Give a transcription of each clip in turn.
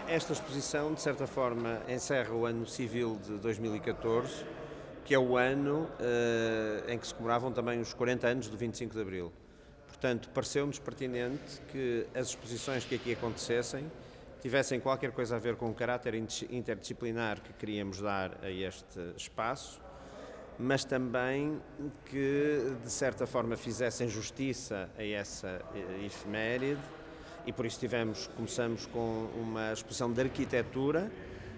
Esta exposição, de certa forma, encerra o ano civil de 2014, que é o ano em que se comemoravam também os 40 anos do 25 de Abril. Portanto, pareceu-nos pertinente que as exposições que aqui acontecessem tivessem qualquer coisa a ver com o caráter interdisciplinar que queríamos dar a este espaço, mas também que, de certa forma, fizessem justiça a essa efeméride. E por isso começamos com uma exposição de arquitetura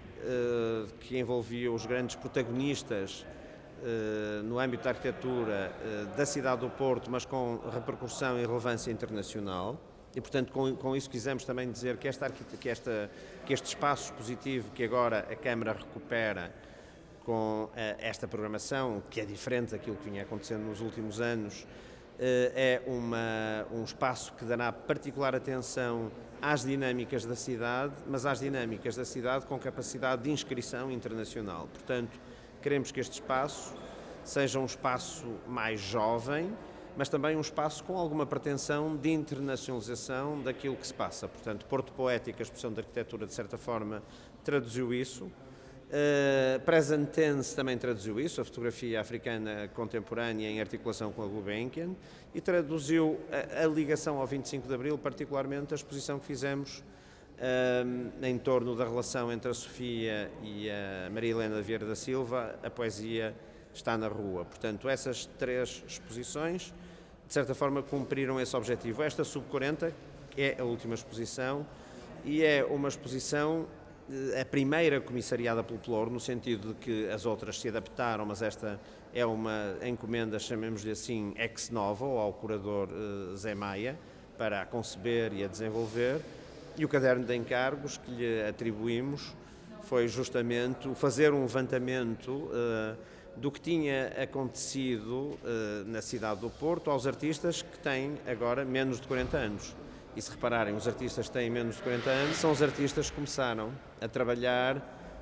que envolvia os grandes protagonistas no âmbito da arquitetura da cidade do Porto, mas com repercussão e relevância internacional. E, portanto, com isso quisemos também dizer que este espaço expositivo que agora a Câmara recupera com esta programação, que é diferente daquilo que vinha acontecendo nos últimos anos, é um espaço que dará particular atenção às dinâmicas da cidade, mas às dinâmicas da cidade com capacidade de inscrição internacional. Portanto, queremos que este espaço seja um espaço mais jovem, mas também um espaço com alguma pretensão de internacionalização daquilo que se passa. Portanto, Porto Poético, a exposição de arquitetura, de certa forma, traduziu isso. Present Tense também traduziu isso, a fotografia africana contemporânea em articulação com a Gulbenkian, e traduziu a ligação ao 25 de Abril, particularmente a exposição que fizemos em torno da relação entre a Sofia e a Maria Helena Vieira da Silva, a poesia está na rua. Portanto, essas três exposições, de certa forma, cumpriram esse objetivo. Esta Sub-40 é a última exposição e é uma exposição, a primeira comissariada pelo Pelouro, no sentido de que as outras se adaptaram, mas esta é uma encomenda, chamemos-lhe assim, ex novo, ao curador Zé Maia, para a conceber e a desenvolver. E o caderno de encargos que lhe atribuímos foi justamente o fazer um levantamento do que tinha acontecido na cidade do Porto aos artistas que têm agora menos de 40 anos. E se repararem, os artistas que têm menos de 40 anos são os artistas que começaram a trabalhar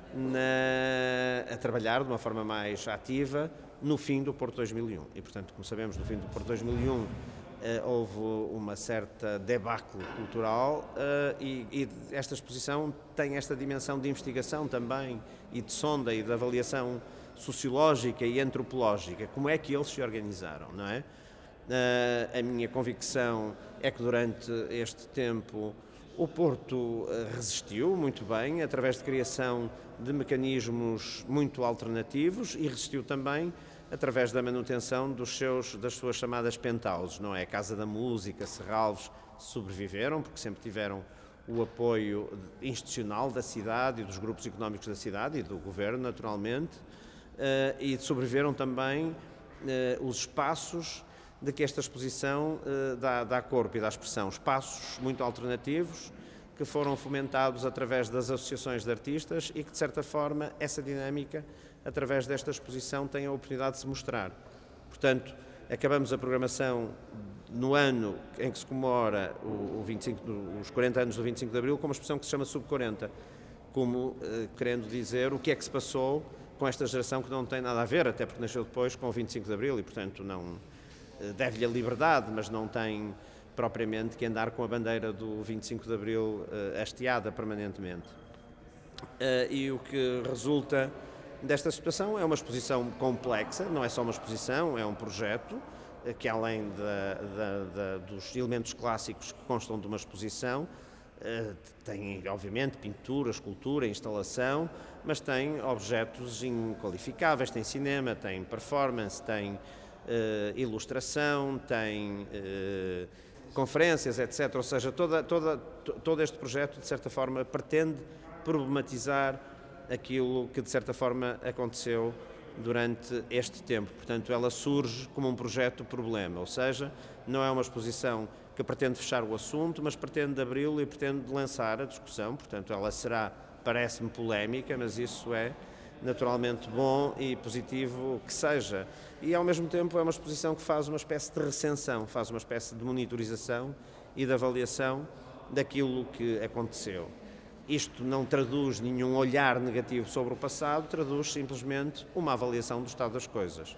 de uma forma mais ativa no fim do Porto 2001. E, portanto, como sabemos, no fim do Porto 2001 houve uma certa debacle cultural e esta exposição tem esta dimensão de investigação também e de sonda e de avaliação sociológica e antropológica. Como é que eles se organizaram, não é? A minha convicção é que durante este tempo o Porto resistiu muito bem, através de criação de mecanismos muito alternativos, e resistiu também através da manutenção das suas chamadas penthouses, não é? A Casa da Música, Serralves sobreviveram, porque sempre tiveram o apoio institucional da cidade e dos grupos económicos da cidade e do governo, naturalmente, e sobreviveram também os espaços de que esta exposição dá corpo e dá expressão, espaços muito alternativos que foram fomentados através das associações de artistas e que, de certa forma, essa dinâmica, através desta exposição, tem a oportunidade de se mostrar. Portanto, acabamos a programação no ano em que se comemora os 40 anos do 25 de Abril com uma exposição que se chama Sub-40, como querendo dizer o que é que se passou com esta geração que não tem nada a ver, até porque nasceu depois com o 25 de Abril e, portanto, não deve-lhe a liberdade, mas não tem propriamente que andar com a bandeira do 25 de Abril hasteada permanentemente. E o que resulta desta situação é uma exposição complexa, não é só uma exposição, é um projeto que, além dos elementos clássicos que constam de uma exposição, tem, obviamente, pintura, escultura, instalação, mas tem objetos inqualificáveis, tem cinema, tem performance, tem ilustração, tem conferências, etc. Ou seja, todo este projeto, de certa forma, pretende problematizar aquilo que, de certa forma, aconteceu durante este tempo. Portanto, ela surge como um projeto-problema, ou seja, não é uma exposição que pretende fechar o assunto, mas pretende abri-lo e pretende lançar a discussão. Portanto, ela será, parece-me, polémica, mas isso é naturalmente bom e positivo que seja. E, ao mesmo tempo, é uma exposição que faz uma espécie de recensão, faz uma espécie de monitorização e de avaliação daquilo que aconteceu. Isto não traduz nenhum olhar negativo sobre o passado, traduz simplesmente uma avaliação do estado das coisas.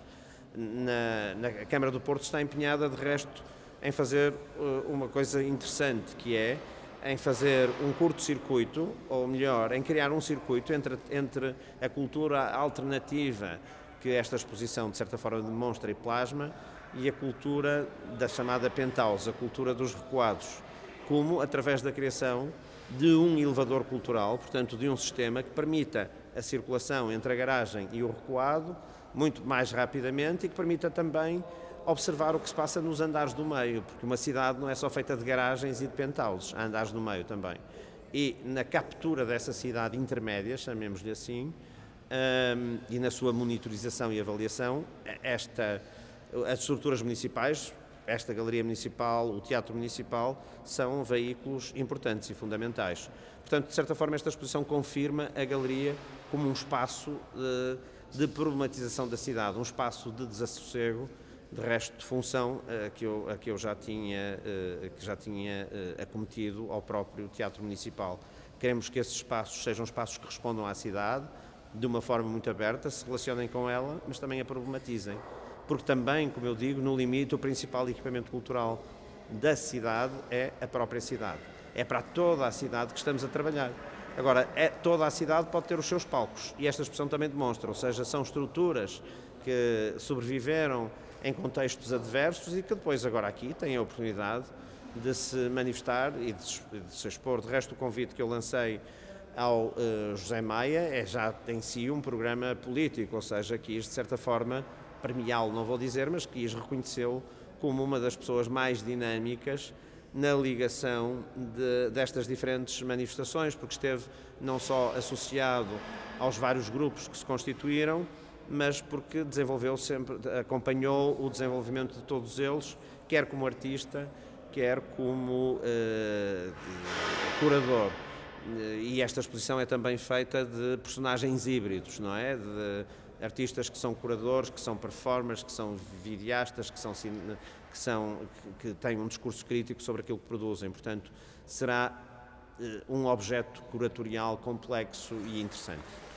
A Câmara do Porto está empenhada, de resto, em fazer uma coisa interessante, que é em fazer um curto-circuito, ou melhor, em criar um circuito entre a cultura alternativa que esta exposição, de certa forma, demonstra e plasma, e a cultura da chamada penthouse, a cultura dos recuados, como através da criação de um elevador cultural, portanto, de um sistema que permita a circulação entre a garagem e o recuado muito mais rapidamente e que permita também observar o que se passa nos andares do meio, porque uma cidade não é só feita de garagens e de penthouses, há andares do meio também. E na captura dessa cidade intermédia, chamemos-lhe assim, e na sua monitorização e avaliação, as estruturas municipais, esta Galeria Municipal, o Teatro Municipal, são veículos importantes e fundamentais. Portanto, de certa forma, esta exposição confirma a Galeria como um espaço de problematização da cidade, um espaço de desassossego, de resto de função que eu já tinha acometido ao próprio Teatro Municipal. Queremos que esses espaços sejam espaços que respondam à cidade, de uma forma muito aberta, se relacionem com ela, mas também a problematizem. Porque também, como eu digo, no limite, o principal equipamento cultural da cidade é a própria cidade. É para toda a cidade que estamos a trabalhar. Agora, toda a cidade pode ter os seus palcos, e esta expressão também demonstra, ou seja, são estruturas que sobreviveram em contextos adversos e que depois, agora aqui, têm a oportunidade de se manifestar e de se expor. De resto, o convite que eu lancei ao José Maia é já em si um programa político, ou seja, quis, de certa forma, premiá-lo, não vou dizer, mas quis reconhecê-lo como uma das pessoas mais dinâmicas na ligação destas diferentes manifestações, porque esteve não só associado aos vários grupos que se constituíram, mas porque acompanhou o desenvolvimento de todos eles, quer como artista, quer como curador. E esta exposição é também feita de personagens híbridos, não é? De artistas que são curadores, que são performers, que são videastas, que têm um discurso crítico sobre aquilo que produzem. Portanto, será um objeto curatorial complexo e interessante.